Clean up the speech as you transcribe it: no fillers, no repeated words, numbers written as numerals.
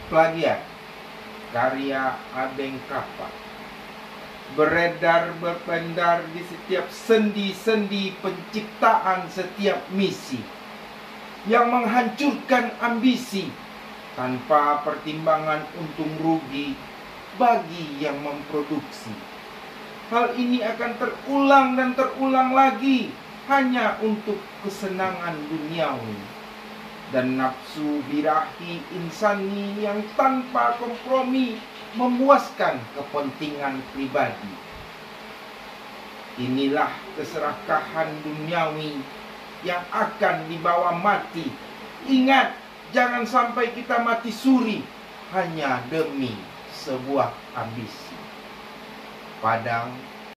Plagiat karya Adeng Kapak beredar berpendar di setiap sendi-sendi penciptaan setiap misi yang menghancurkan ambisi tanpa pertimbangan untung rugi bagi yang memproduksi. Hal ini akan terulang dan terulang lagi hanya untuk kesenangan duniawi dan nafsu birahi insani yang tanpa kompromi memuaskan kepentingan pribadi. Inilah keserakahan duniawi yang akan dibawa mati. Ingat, jangan sampai kita mati suri hanya demi sebuah ambisi. Padang